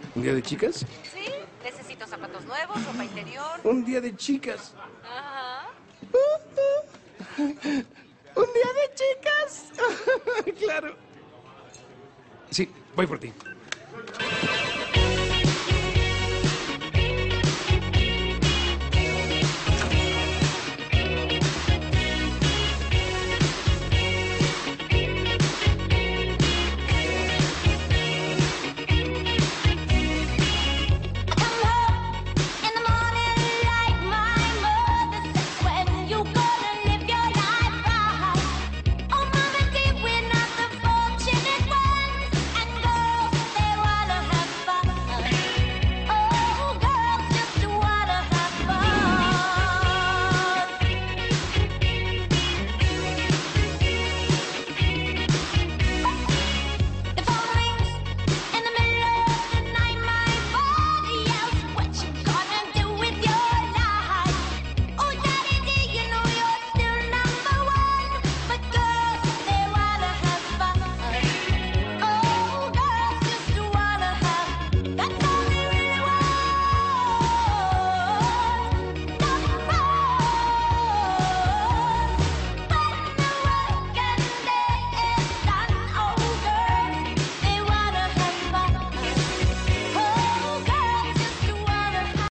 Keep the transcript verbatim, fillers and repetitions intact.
¿Un día de chicas? Sí, necesito zapatos nuevos, ropa interior. Un día de chicas. Ajá. ¡Un día de chicas! Claro. Sí, voy por ti.